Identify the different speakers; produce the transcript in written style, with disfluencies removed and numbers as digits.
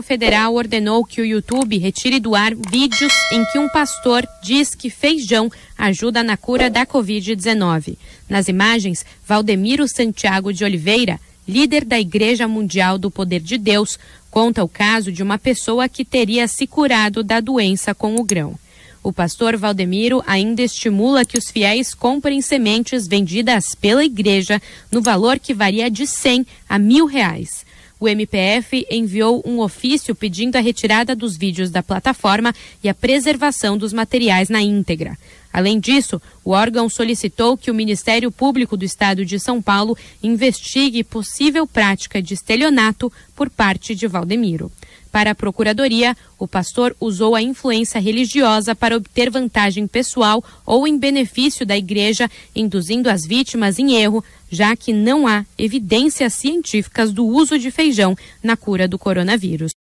Speaker 1: Federal ordenou que o YouTube retire do ar vídeos em que um pastor diz que feijão ajuda na cura da Covid-19. Nas imagens, Valdemiro Santiago de Oliveira, líder da Igreja Mundial do Poder de Deus, conta o caso de uma pessoa que teria se curado da doença com o grão. O pastor Valdemiro ainda estimula que os fiéis comprem sementes vendidas pela igreja no valor que varia de R$100 a R$1.000. O MPF enviou um ofício pedindo a retirada dos vídeos da plataforma e a preservação dos materiais na íntegra. Além disso, o órgão solicitou que o Ministério Público do Estado de São Paulo investigue possível prática de estelionato por parte de Valdemiro. Para a Procuradoria, o pastor usou a influência religiosa para obter vantagem pessoal ou em benefício da igreja, induzindo as vítimas em erro, já que não há evidências científicas do uso de feijão na cura do coronavírus.